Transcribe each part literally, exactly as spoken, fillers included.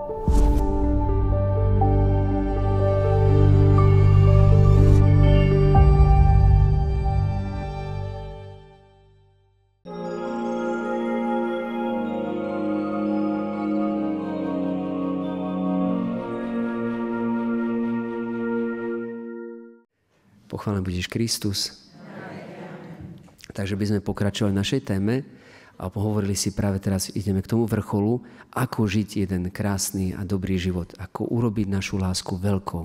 Pochválený budeš Kristus. Takže by sme pokračovali v našej téme a pohovorili si práve teraz, ideme k tomu vrcholu, ako žiť jeden krásny a dobrý život, ako urobiť našu lásku veľkou.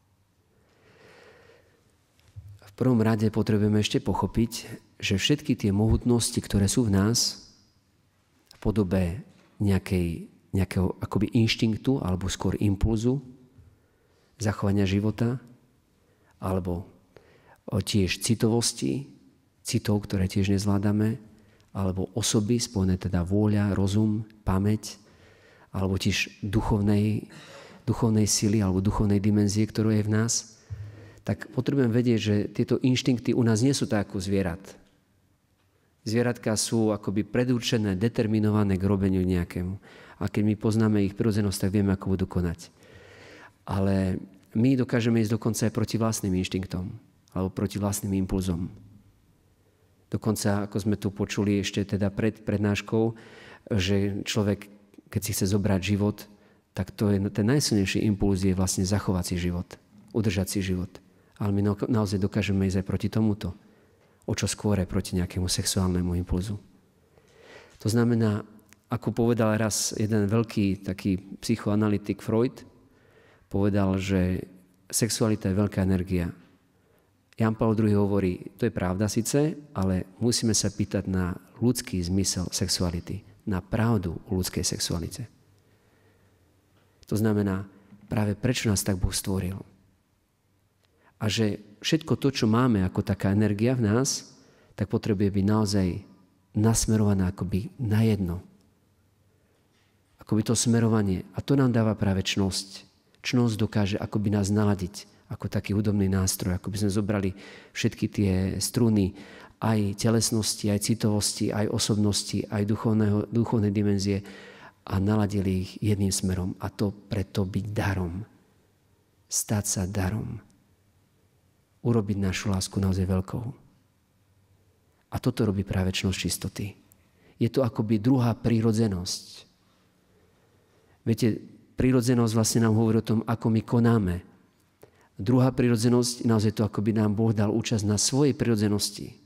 V prvom rade potrebujeme ešte pochopiť, že všetky tie mohutnosti, ktoré sú v nás, v podobe nejakej, nejakého akoby inštinktu alebo skôr impulzu, zachovania života, alebo tiež citovosti, citov, ktoré tiež nezvládame, alebo osoby, spojené teda vôľa, rozum, pamäť, alebo tiež duchovnej, duchovnej sily alebo duchovnej dimenzie, ktorú je v nás, tak potrebujem vedieť, že tieto inštinkty u nás nie sú tak ako zvierat. Zvieratka sú akoby predurčené, determinované k robeniu nejakému. A keď my poznáme ich prirodzenosť, tak vieme, ako budú konať. Ale my dokážeme ísť dokonca aj proti vlastným inštinktom alebo proti vlastným impulzom. Dokonca, ako sme tu počuli ešte teda pred prednáškou, že človek, keď si chce zobrať život, tak to je ten najsilnejší impuls je vlastne zachovať si život, udržať si život. Ale my naozaj dokážeme ísť aj proti tomuto. O čo skôr proti nejakému sexuálnemu impulzu. To znamená, ako povedal raz jeden veľký taký psychoanalytik Freud, povedal, že sexualita je veľká energia. Jan Pavel druhý. hovorí, to je pravda síce, ale musíme sa pýtať na ľudský zmysel sexuality, na pravdu o ľudskej sexualite. To znamená, práve prečo nás tak Boh stvoril. A že všetko to, čo máme ako taká energia v nás, tak potrebuje byť naozaj nasmerované akoby na jedno. Akoby to smerovanie. A to nám dáva práve čnosť. Čnosť dokáže akoby nás naladiť ako taký hudobný nástroj, ako by sme zobrali všetky tie struny aj telesnosti, aj citovosti, aj osobnosti, aj duchovného, duchovnej dimenzie a naladili ich jedným smerom. A to preto byť darom. Stať sa darom. Urobiť našu lásku naozaj veľkou. A toto robí práve čnosť čistoty. Je to akoby druhá prírodzenosť. Viete, prírodzenosť vlastne nám hovorí o tom, ako my konáme. Druhá prirodzenosť, naozaj to, ako by nám Boh dal účasť na svojej prirodzenosti.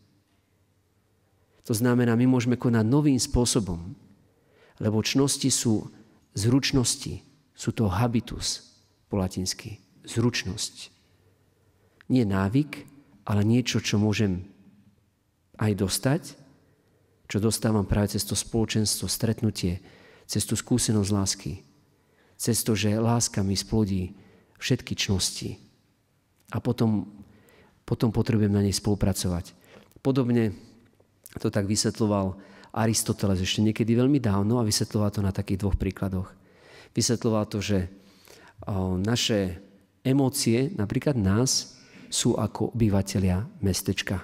To znamená, my môžeme konať novým spôsobom, lebo čnosti sú zručnosti, sú to habitus po latinsky, zručnosť. Nie návyk, ale niečo, čo môžem aj dostať, čo dostávam práve cez to spoločenstvo, stretnutie, cez tú skúsenosť lásky, cez to, že láska mi splodí všetky čnosti. A potom, potom potrebujem na nej spolupracovať. Podobne to tak vysvetľoval Aristoteles ešte niekedy veľmi dávno a vysvetľoval to na takých dvoch príkladoch. Vysvetľoval to, že o, naše emócie, napríklad nás, sú ako obyvatelia mestečka.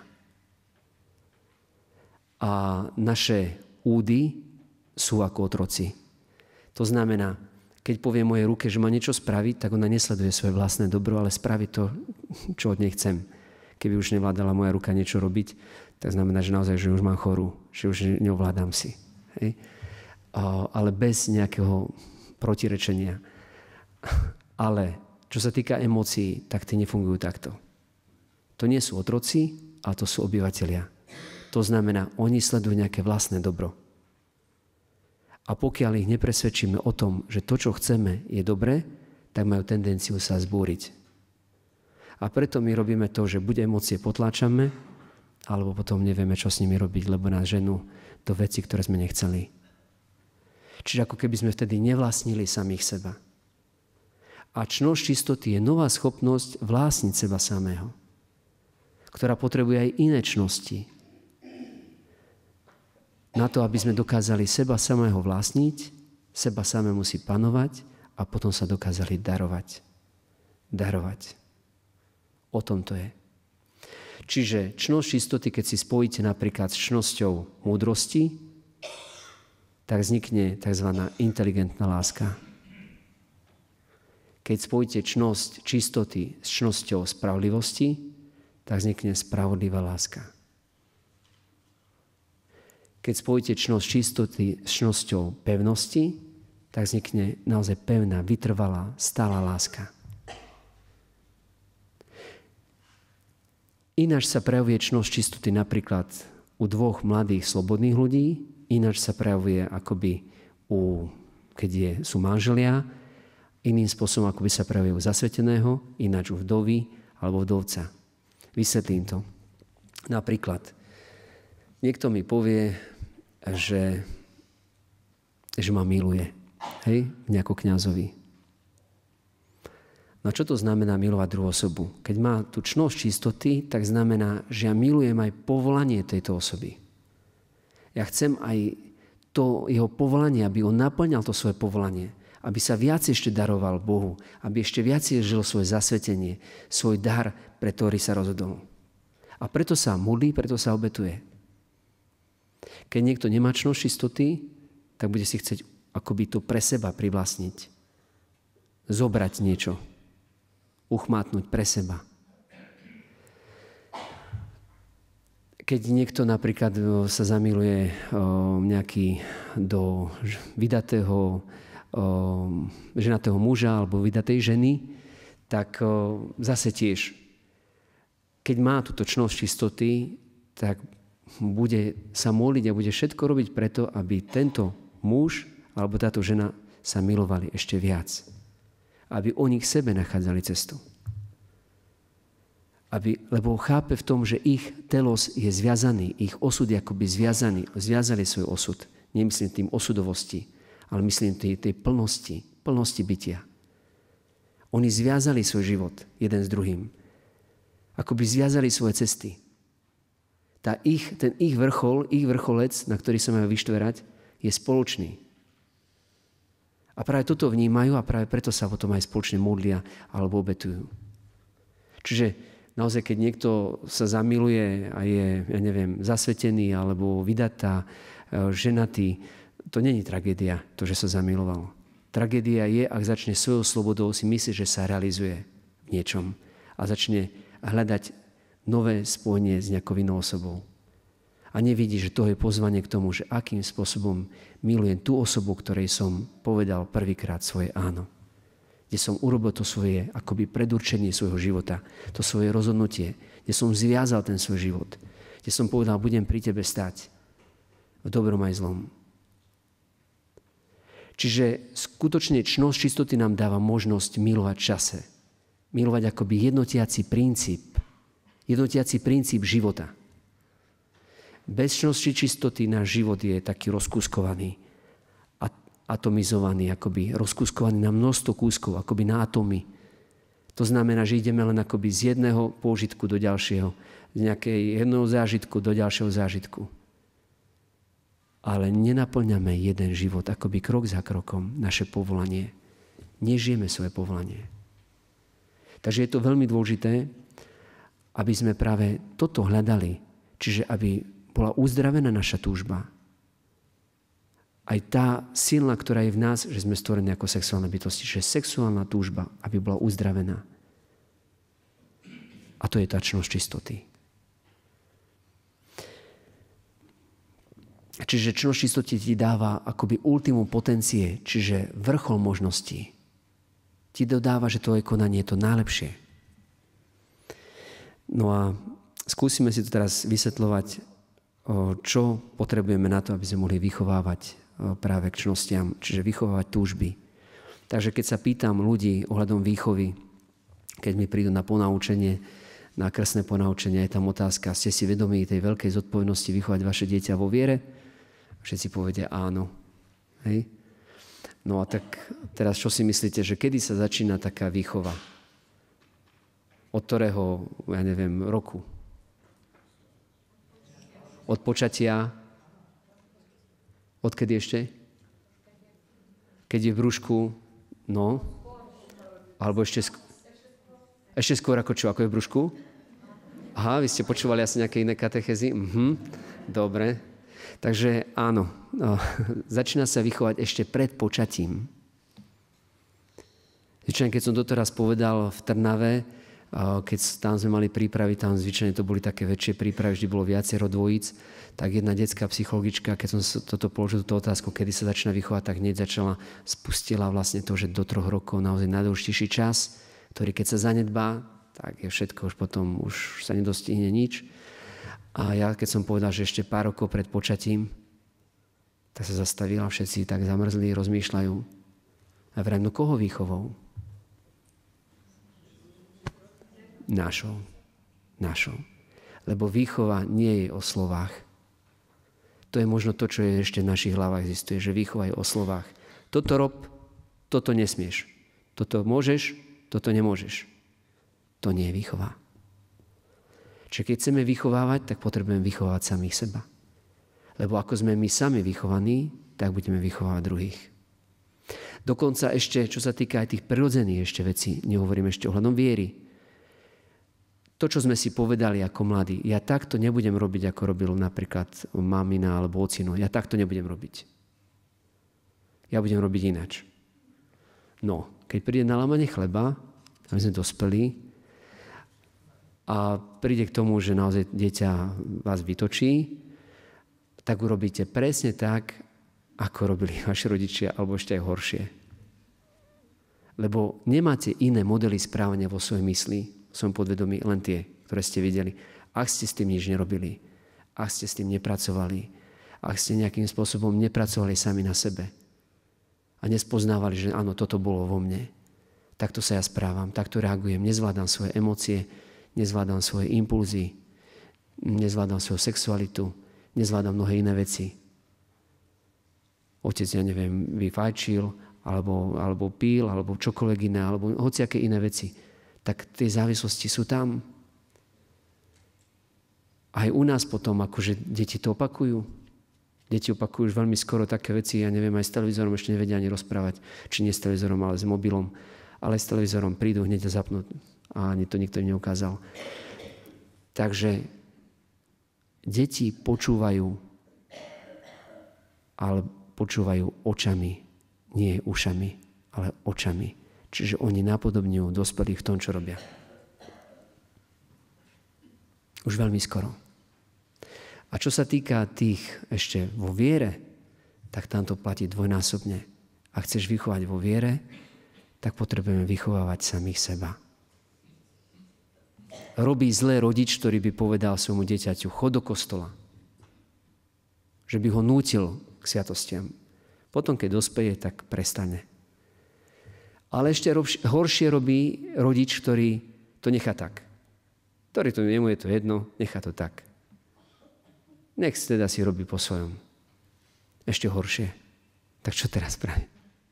A naše údy sú ako otroci. To znamená, keď povie mojej ruke, že má niečo spraviť, tak ona nesleduje svoje vlastné dobro, ale spraví to, čo od nej chcem. Keby už nevládala moja ruka niečo robiť, tak znamená, že naozaj, že už mám chorú, že už neovládam si. Hej? Ale bez nejakého protirečenia. Ale čo sa týka emócií, tak tie nefungujú takto. To nie sú otroci, ale to sú obyvatelia. To znamená, oni sledujú nejaké vlastné dobro. A pokiaľ ich nepresvedčíme o tom, že to, čo chceme, je dobré, tak majú tendenciu sa zbúriť. A preto my robíme to, že buď emócie potláčame, alebo potom nevieme, čo s nimi robiť, lebo nás ženú do vecí, ktoré sme nechceli. Čiže ako keby sme vtedy nevlastnili samých seba. A čnosť čistoty je nová schopnosť vlastniť seba samého, ktorá potrebuje aj iné čnosti. Na to, aby sme dokázali seba samého vlastniť, seba samému si panovať a potom sa dokázali darovať. Darovať. O tom to je. Čiže čnosť čistoty, keď si spojíte napríklad s čnosťou múdrosti, tak vznikne tzv. Inteligentná láska. Keď spojíte čnosť čistoty s čnosťou spravodlivosti, tak vznikne spravodlivá láska. Keď spojíte čnosť čistoty s čnosťou pevnosti, tak vznikne naozaj pevná, vytrvalá, stála láska. Ináč sa prejavuje čnosť čistoty napríklad u dvoch mladých slobodných ľudí, ináč sa prejavuje akoby u, keď je, sú manželia, iným spôsobom akoby sa prejavuje u zasveteného, ináč u vdovy alebo vdovca. Vysvetlím to. Napríklad, niekto mi povie, že, že ma miluje, hej, nejako kňazovi. No čo to znamená milovať druhú osobu? Keď má tú čnosť čistoty, tak znamená, že ja milujem aj povolanie tejto osoby. Ja chcem aj to jeho povolanie, aby on naplňal to svoje povolanie, aby sa viac ešte daroval Bohu, aby ešte viac žil svoje zasvetenie, svoj dar, pre ktorý sa rozhodol. A preto sa modlí, preto sa obetuje. Keď niekto nemá čnosť čistoty, tak bude si chcieť akoby to pre seba privlastniť. Zobrať niečo. Uchmátnuť pre seba. Keď niekto napríklad sa zamiluje nejaký do vydatého ženatého muža alebo vydatej ženy, tak zase tiež, keď má túto čnosť čistoty, tak bude sa modliť a bude všetko robiť preto, aby tento muž alebo táto žena sa milovali ešte viac. Aby oni k sebe nachádzali cestu. Aby, lebo chápe v tom, že ich telos je zviazaný, ich osud je akoby zviazaný, zviazali svoj osud. Nemyslím tým osudovosti, ale myslím tej, tej plnosti, plnosti bytia. Oni zviazali svoj život jeden s druhým. Akoby zviazali svoje cesty. Tá ich, ten ich vrchol, ich vrcholec, na ktorý sa majú vyštverať, je spoločný. A práve toto vnímajú a práve preto sa potom aj spoločne modlia alebo obetujú. Čiže naozaj, keď niekto sa zamiluje a je, ja neviem, zasvetený alebo vydatá, ženatý, to není tragédia, to, že sa zamiloval. Tragédia je, ak začne svojou slobodou si myslieť, že sa realizuje v niečom a začne hľadať nové spojenie s nejakou inou osobou. A nevidí, že to je pozvanie k tomu, že akým spôsobom milujem tú osobu, ktorej som povedal prvýkrát svoje áno. Kde som urobil to svoje akoby predurčenie svojho života, to svoje rozhodnutie, kde som zviazal ten svoj život, kde som povedal, budem pri tebe stať v dobrom aj zlom. Čiže skutočne čnosť čistoty nám dáva možnosť milovať v čase. Milovať akoby jednotiaci princíp, jednotiaci princíp života. Bez čnosti čistoty náš život je taký rozkúskovaný, atomizovaný, akoby rozkúskovaný na množstvo kúskov, akoby na atómy. To znamená, že ideme len akoby z jedného pôžitku do ďalšieho, z nejakého jedného zážitku do ďalšieho zážitku. Ale nenaplňame jeden život, akoby krok za krokom, naše povolanie. Nežijeme svoje povolanie. Takže je to veľmi dôležité, aby sme práve toto hľadali, čiže aby bola uzdravená naša túžba. Aj tá silná, ktorá je v nás, že sme stvorení ako sexuálne bytosti, že sexuálna túžba, aby bola uzdravená. A to je tá čnosť čistoty. Čiže čnosť čistoty ti dáva akoby ultimum potencie, čiže vrchol možností. Ti dodáva, že tvoje konanie je to najlepšie. No a skúsime si to teraz vysvetľovať, čo potrebujeme na to, aby sme mohli vychovávať práve k čnostiam, čiže vychovávať túžby. Takže keď sa pýtam ľudí ohľadom výchovy, keď mi prídu na ponaučenie, na krstné ponaučenie, je tam otázka, ste si vedomí tej veľkej zodpovednosti vychovať vaše dieťa vo viere? Všetci povedia áno. Hej? No a tak teraz čo si myslíte, že kedy sa začína taká výchova? Od ktorého, ja neviem, roku? Od počatia? Odkedy ešte? Keď je v brúšku? No? Alebo ešte skôr? Ešte skôr ako čo? Ako je v brúšku? Aha, vy ste počúvali asi nejaké iné katechézy? Mhm, dobre. Takže áno, no, začína sa vychovať ešte pred počatím. Čo Zvyčajne, keď som doteraz povedal v Trnave, keď tam sme mali prípravy, tam zvyčajne to boli také väčšie prípravy, vždy bolo viacero dvojíc, tak jedna detská psychologička, keď som toto položil túto otázku, kedy sa začína vychovať, tak hneď začala, spustila vlastne to, že do troch rokov naozaj najdôležitejší čas, ktorý keď sa zanedbá, tak je všetko, už potom už sa nedostihne nič. A ja keď som povedal, že ešte pár rokov pred počatím, tak sa zastavila, všetci tak zamrzli, rozmýšľajú. A vrajím, no koho výchovou? Našou. Našou. Lebo výchova nie je o slovách. To je možno to, čo je ešte v našich hlavách existuje, že výchova je o slovách. Toto rob, toto nesmieš. Toto môžeš, toto nemôžeš. To nie je výchova. Čiže keď chceme vychovávať, tak potrebujeme vychovávať samých seba. Lebo ako sme my sami vychovaní, tak budeme vychovávať druhých. Dokonca ešte, čo sa týka aj tých prirodzených ešte vecí, nehovorím ešte ohľadom viery. To, čo sme si povedali ako mladí, ja takto nebudem robiť, ako robil napríklad mamina alebo ocino. Ja takto nebudem robiť. Ja budem robiť inač. No, keď príde na lámanie chleba, my sme dospelí, a príde k tomu, že naozaj dieťa vás vytočí, tak urobíte presne tak, ako robili vaši rodičia, alebo ešte aj horšie. Lebo nemáte iné modely správania vo svojej mysli, v svojom podvedomí, len tie, ktoré ste videli. Ak ste s tým nič nerobili, ak ste s tým nepracovali, ak ste nejakým spôsobom nepracovali sami na sebe a nespoznávali, že áno, toto bolo vo mne, takto sa ja správam, takto reagujem, nezvládam svoje emócie, nezvládam svoje impulzy, nezvládam svoju sexualitu, nezvládam mnohé iné veci. Otec, ja neviem, vyfajčil, alebo, alebo pil, alebo čokoľvek iné, alebo hociaké iné veci. Tak tie závislosti sú tam. Aj u nás potom, akože deti to opakujú. Deti opakujú už veľmi skoro také veci, ja neviem, aj s televízorom ešte nevedia ani rozprávať, či nie s televízorom, ale s mobilom. Ale s televízorom prídu hneď a zapnú. A ani to nikto neukázal. Takže deti počúvajú, ale počúvajú očami, nie ušami, ale očami. Čiže oni napodobňujú dospelých v tom, čo robia. Už veľmi skoro. A čo sa týka tých ešte vo viere, tak tam to platí dvojnásobne. Ak chceš vychovať vo viere, tak potrebujeme vychovávať samých seba. Robí zlé rodič, ktorý by povedal svojmu dieťaťu, chod do kostola. Že by ho nútil k sviatostiam. Potom, keď dospeje, tak prestane. Ale ešte horšie robí rodič, ktorý to nechá tak. Ktorý to nemu je to jedno, nechá to tak. Nech teda si robí po svojom. Ešte horšie. Tak čo teraz praví?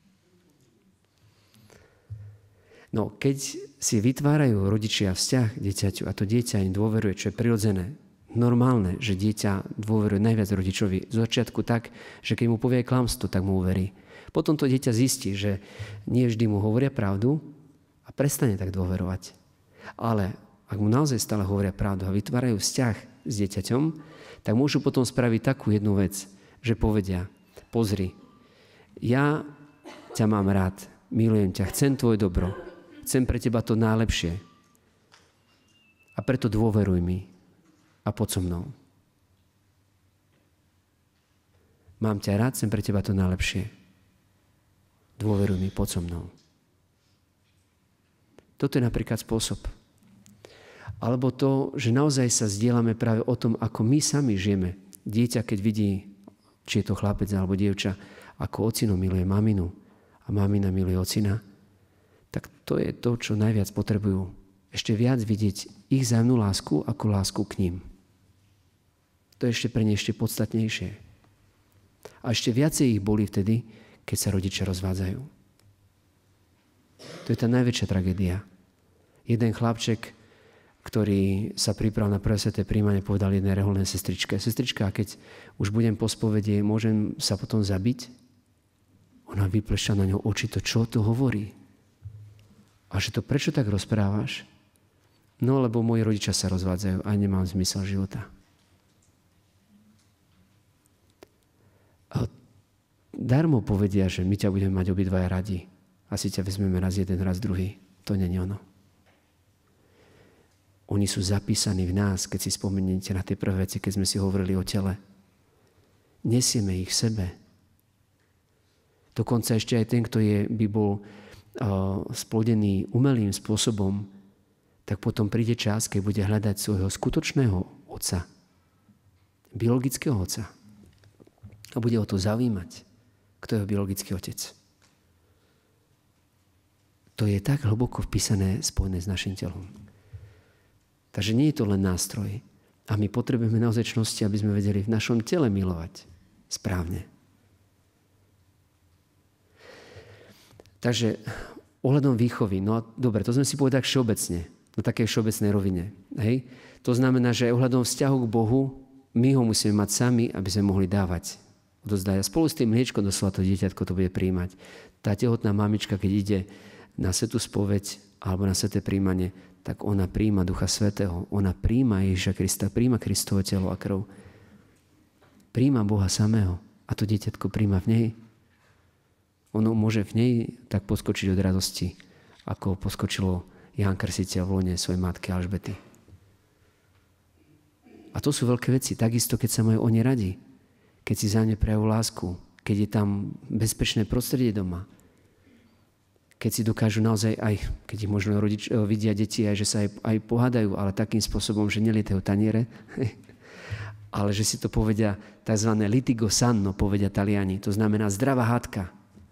No, keď si vytvárajú rodičia vzťah k dieťaťu a to dieťa im dôveruje, čo je prirodzené, normálne, že dieťa dôveruje najviac rodičovi. Z začiatku tak, že keď mu povie klamstvo, tak mu uverí. Potom to dieťa zistí, že nie vždy mu hovoria pravdu a prestane tak dôverovať. Ale ak mu naozaj stále hovoria pravdu a vytvárajú vzťah s dieťaťom, tak môžu potom spraviť takú jednu vec, že povedia, pozri, ja ťa mám rád, milujem ťa, chcem tvoje dobro, chcem pre teba to najlepšie a preto dôveruj mi a poď so mnou. Mám ťa rád, chcem pre teba to najlepšie. Dôveruj mi, poď so mnou. Toto je napríklad spôsob. Alebo to, že naozaj sa zdieľame práve o tom, ako my sami žijeme. Dieťa, keď vidí, či je to chlapec alebo dievča, ako ocino miluje maminu a mamina miluje ocina, tak to je to, čo najviac potrebujú. Ešte viac vidieť ich vzájomnú lásku ako lásku k ním. To je ešte pre ne ešte podstatnejšie. A ešte viacej ich boli vtedy, keď sa rodičia rozvádzajú. To je tá najväčšia tragédia. Jeden chlapček, ktorý sa pripravil na prvé sväté prijímanie, povedal jednej reholnej sestričke. Sestrička, keď už budem po spovedi, môžem sa potom zabiť? Ona vyplešila na ňo oči, to čo to hovorí? A že to prečo tak rozprávaš? No, lebo moji rodičia sa rozvádzajú a nemám zmysel života. A darmo povedia, že my ťa budeme mať obidvaja radi. asi ťa vezmeme raz jeden, raz druhý. To nie je ono. Oni sú zapísaní v nás, keď si spomeniete na tie prvé veci, keď sme si hovorili o tele. Nesieme ich v sebe. Dokonca ešte aj ten, kto je, by bol uh, splodený umelým spôsobom, tak potom príde čas, keď bude hľadať svojho skutočného otca, biologického otca. A bude o to zaujímať, kto je jeho biologický otec. To je tak hlboko vpísané, spojené s našim telom. Takže nie je to len nástroj. A my potrebujeme naozaj čnosti, aby sme vedeli v našom tele milovať správne. Takže ohľadom výchovy, no a dobre, to sme si povedali všeobecne, na takej všeobecnej rovine. Hej? To znamená, že ohľadom vzťahu k Bohu, my ho musíme mať sami, aby sme mohli dávať. Odozdať. A spolu s tým mliečkom doslova to dieťatko to bude príjmať. Tá tehotná mamička, keď ide na svätú spoveď alebo na sväté príjmanie, tak ona príjma Ducha Svätého. Ona príjma Ježiša Krista, príjma Kristovo telo a krv. Príjma Boha samého. A to dieťatko príjma v nej. Ono môže v nej tak poskočiť od radosti, ako poskočilo Ján Krstiteľ v lone svojej matky Alžbety. A to sú veľké veci. Takisto, keď sa majú oni radi. Keď si za ne prejavujú lásku. Keď je tam bezpečné prostredie doma. Keď si dokážu naozaj aj, keď ich možno rodič, vidia deti, aj, že sa aj, aj pohádajú, ale takým spôsobom, že nelietajú taniere, ale že si to povedia tzv. Litigo sanno, povedia Taliani. To znamená zdravá hádka.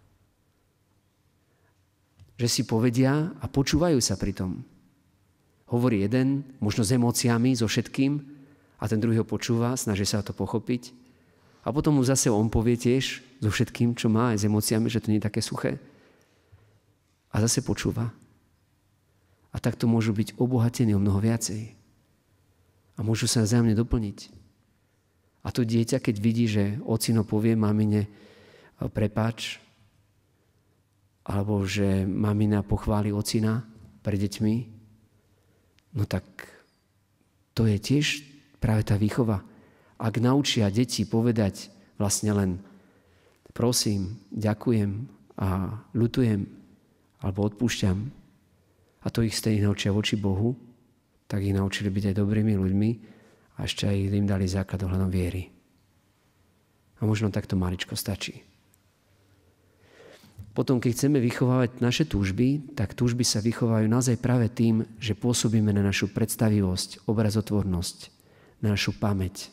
Že si povedia a počúvajú sa pri tom. Hovorí jeden, možno s emóciami, so všetkým, a ten druhý ho počúva, snaží sa to pochopiť. A potom mu zase on povie tiež so všetkým, čo má, aj s emóciami, že to nie je také suché. A zase počúva. A takto môžu byť obohatení o mnoho viacej. A môžu sa vzájomne doplniť. A to dieťa, keď vidí, že ocino povie mamine prepáč, alebo že mamina pochváli ocina pred deťmi, no tak to je tiež práve tá výchova. Ak naučia deti povedať vlastne len prosím, ďakujem a ľutujem, alebo odpúšťam, a to ich stejne naučia voči Bohu, tak ich naučili byť aj dobrými ľuďmi a ešte aj im dali základ ohľadom viery. A možno takto maličko stačí. Potom, keď chceme vychovávať naše túžby, tak túžby sa vychovajú naozaj práve tým, že pôsobíme na našu predstavivosť, obrazotvornosť, na našu pamäť.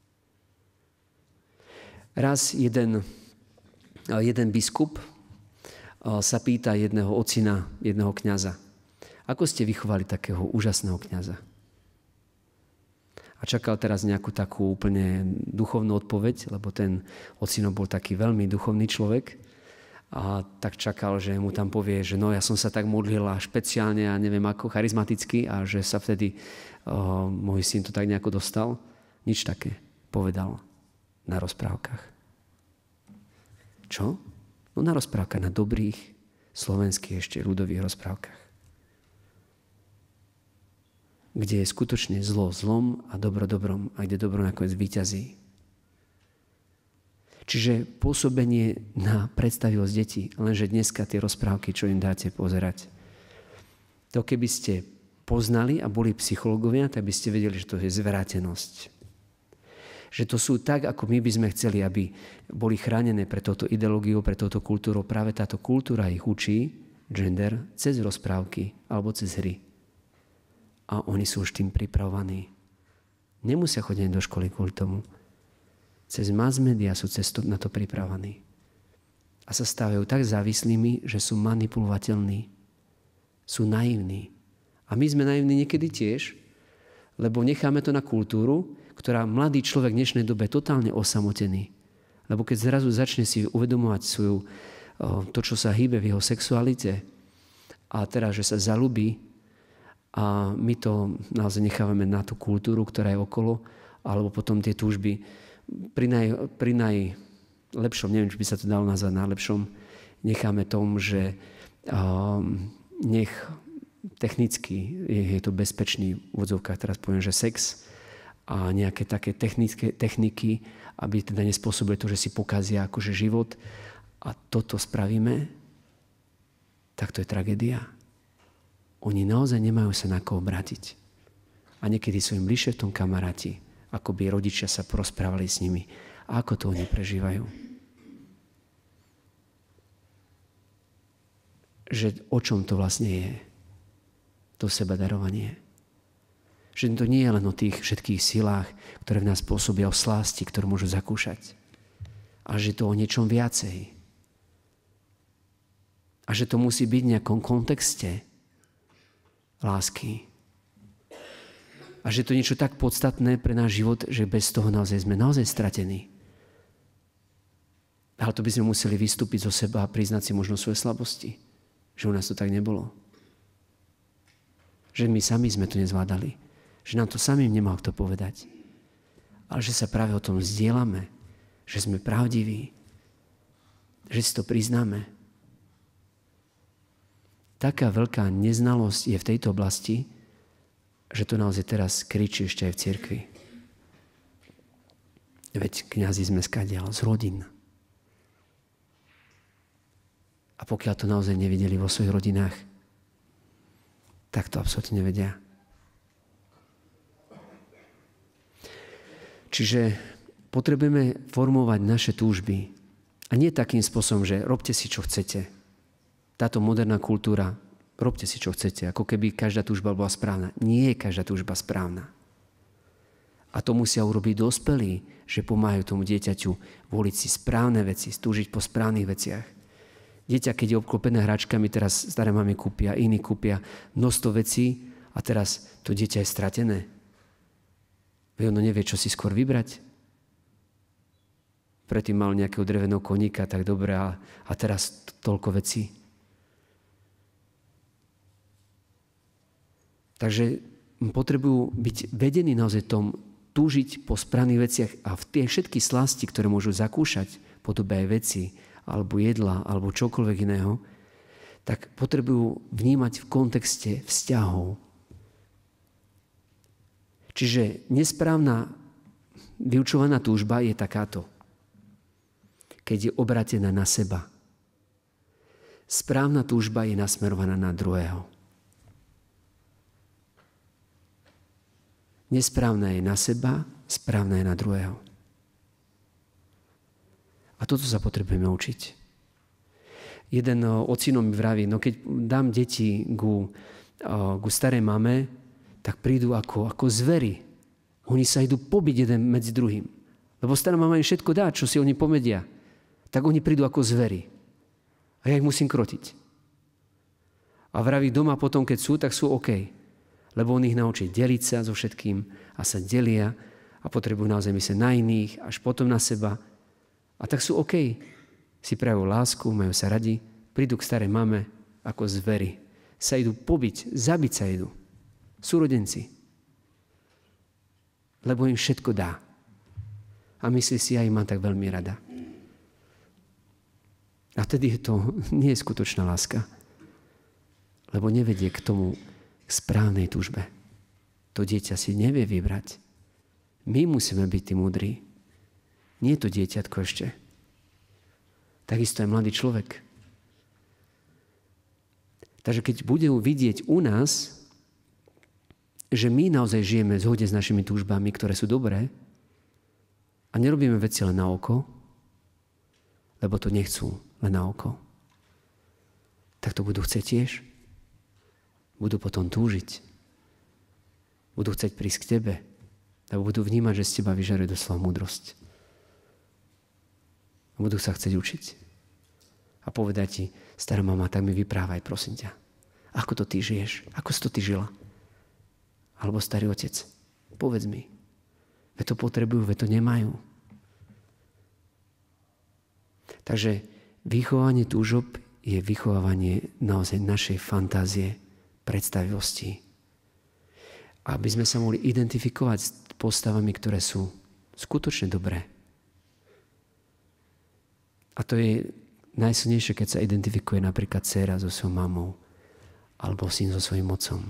Raz jeden, jeden biskup sa pýta jedného ocina, jedného kňaza. Ako ste vychovali takého úžasného kňaza? A čakal teraz nejakú takú úplne duchovnú odpoveď, lebo ten ocino bol taký veľmi duchovný človek. A tak čakal, že mu tam povie, že no ja som sa tak modlil a špeciálne a neviem ako charizmaticky a že sa vtedy oh, môj syn to tak nejako dostal. Nič také povedal na rozprávkach. Čo? No na rozprávkach, na dobrých slovenských ešte ľudových rozprávkach. Kde je skutočne zlo zlom a dobro dobrom a kde dobro nakoniec víťazí. Čiže pôsobenie na predstavivosť detí, lenže dneska tie rozprávky, čo im dáte pozerať. To keby ste poznali a boli psychológovia, tak by ste vedeli, že to je zvrátenosť. Že to sú tak, ako my by sme chceli, aby boli chránené pre touto ideológiou, pre touto kultúrou. Práve táto kultúra ich učí, gender, cez rozprávky alebo cez hry. A oni sú už tým pripravovaní. Nemusia chodiť do školy kvôli tomu. Cez mass media sú cez to, na to pripravení. A sa stávajú tak závislými, že sú manipulovateľní. Sú naivní. A my sme naivní niekedy tiež, lebo necháme to na kultúru, ktorá mladý človek v dnešnej dobe je totálne osamotený. Lebo keď zrazu začne si uvedomovať svoju, to, čo sa hýbe v jeho sexualite a teraz, že sa zalúbi a my to naozaj nechávame na tú kultúru, ktorá je okolo, alebo potom tie túžby pri, naj, pri najlepšom, neviem, či by sa to dalo nazvať najlepšom, necháme tom, že um, nech technicky je, je to bezpečný v odzovkách, teraz poviem, že sex a nejaké také technické techniky, aby teda nespôsobili to, že si pokazia akože život. A toto spravíme tak to je tragédia. Oni naozaj nemajú sa na koho obrátiť. A niekedy sú im bližšie v tom kamaráti, ako by rodičia sa porozprávali s nimi. A ako to oni prežívajú. Že o čom to vlastne je, to sebadarovanie. Že to nie je len o tých všetkých silách, ktoré v nás pôsobia, o slasti, ktorú môžu zakúšať. A že to o niečom viacej. A že to musí byť v nejakom kontexte lásky. A že to je niečo tak podstatné pre náš život, že bez toho naozaj sme naozaj stratení. Ale to by sme museli vystúpiť zo seba a priznať si možno svoje slabosti. Že u nás to tak nebolo. Že my sami sme to nezvládali. Že nám to samým nemal kto povedať. Ale že sa práve o tom zdieľame. Že sme pravdiví. Že si to priznáme. Taká veľká neznalosť je v tejto oblasti, že to naozaj teraz kričí ešte aj v cirkvi. Veď kňazi sme skadiaľ z rodín. A pokiaľ to naozaj nevideli vo svojich rodinách, tak to absolútne nevedia. Čiže potrebujeme formovať naše túžby. A nie takým spôsobom, že robte si, čo chcete. Táto moderná kultúra, robte si, čo chcete, ako keby každá túžba bola správna. Nie je každá túžba správna. A to musia urobiť dospelí, že pomáhajú tomu dieťaťu voliť si správne veci, stúžiť po správnych veciach. Dieťa, keď je obklopené hračkami, teraz staré mami kúpia, iní kúpia množstvo vecí a teraz to dieťa je stratené. Veď ono nevie, čo si skôr vybrať. Predtým mal nejakého dreveného koníka, tak dobre, a, a teraz toľko vecí. Takže potrebujú byť vedení naozaj tom, túžiť po správnych veciach a v tie všetky slasti, ktoré môžu zakúšať, podobe aj veci, alebo jedla, alebo čokoľvek iného, tak potrebujú vnímať v kontexte vzťahov. Čiže nesprávna vyučovaná túžba je takáto, keď je obrátená na seba. Správna túžba je nasmerovaná na druhého. Nesprávna je na seba, správna je na druhého. A toto sa potrebujeme učiť. Jeden ocino mi vraví, no keď dám deti ku, ku starej mame, tak prídu ako, ako zvery. Oni sa idú pobiť jeden medzi druhým. Lebo stará mama im všetko dá, čo si oni pomedia. Tak oni prídu ako zvery. A ja ich musím krotiť. A vraví doma potom, keď sú, tak sú OK. Lebo on ich naučí deliť sa so všetkým a sa delia a potrebujú naozaj myslieť na iných, až potom na seba. A tak sú OK. Si prajú lásku, majú sa radi, prídu k starej mame ako zvery. Sa idú pobiť, zabiť sa idú. Súrodenci. Lebo im všetko dá. A myslí si, ja ich mám tak veľmi rada. A vtedy je to nie je skutočná láska. Lebo nevedie k tomu, k správnej túžbe. To dieťa si nevie vybrať. My musíme byť tí múdri. Nie je to dieťatko ešte. Takisto aj mladý človek. Takže keď budú vidieť u nás, že my naozaj žijeme v zhode s našimi túžbami, ktoré sú dobré, a nerobíme veci len na oko, lebo to nechcú len na oko, tak to budú chcieť tiež. Budú potom túžiť. Budú chcieť prísť k tebe, lebo budú vnímať, že z teba vyžaruje doslova múdrosť. Budú sa chcieť učiť. A povedať ti, stará mama, tak mi vyprávaj, prosím ťa. Ako to ty žiješ? Ako si to ty žila? Alebo starý otec, povedz mi. Veď to potrebujú, veď to nemajú. Takže vychovanie túžob je vychovávanie naozaj našej fantázie, predstavivosti. Aby sme sa mohli identifikovať s postavami, ktoré sú skutočne dobré. A to je najsilnejšie, keď sa identifikuje napríklad dcéra so svojou mamou alebo syn so svojím otcom.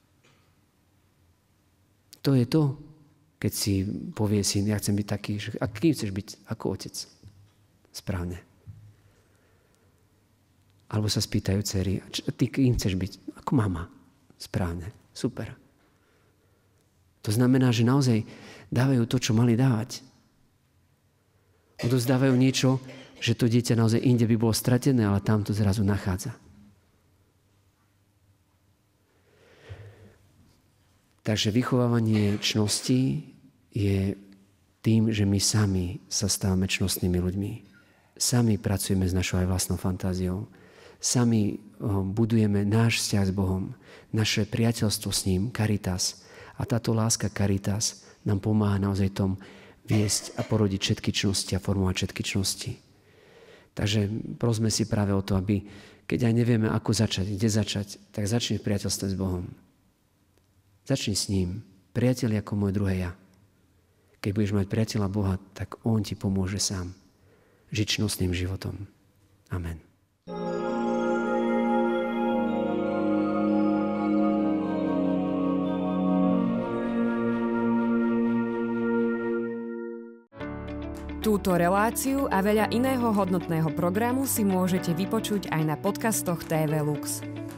To je to, keď si povie syn, ja chcem byť taký, že a kým chceš byť? Ako otec. Správne. Alebo sa spýtajú dcery, ty kým chceš byť? Ako mama. Správne. Super. To znamená, že naozaj dávajú to, čo mali dávať. Odovzdávajú niečo, že to dieťa naozaj inde by bolo stratené, ale tam to zrazu nachádza. Takže vychovávanie čnosti je tým, že my sami sa stávame čnostnými ľuďmi. Sami pracujeme s našou aj vlastnou fantáziou. Sami budujeme náš vzťah s Bohom, naše priateľstvo s ním, caritas. A táto láska caritas nám pomáha naozaj tom viesť a porodiť všetky čnosti a formovať všetky čnosti. Takže prosme si práve o to, aby, keď aj nevieme, ako začať, kde začať, tak začni v priateľstve s Bohom. Začni s ním. Priateľ ako moje druhé ja. Keď budeš mať priateľa Boha, tak on ti pomôže sám žiť čnostným životom. Amen. Túto reláciu a veľa iného hodnotného programu si môžete vypočuť aj na podcastoch té vé Lux.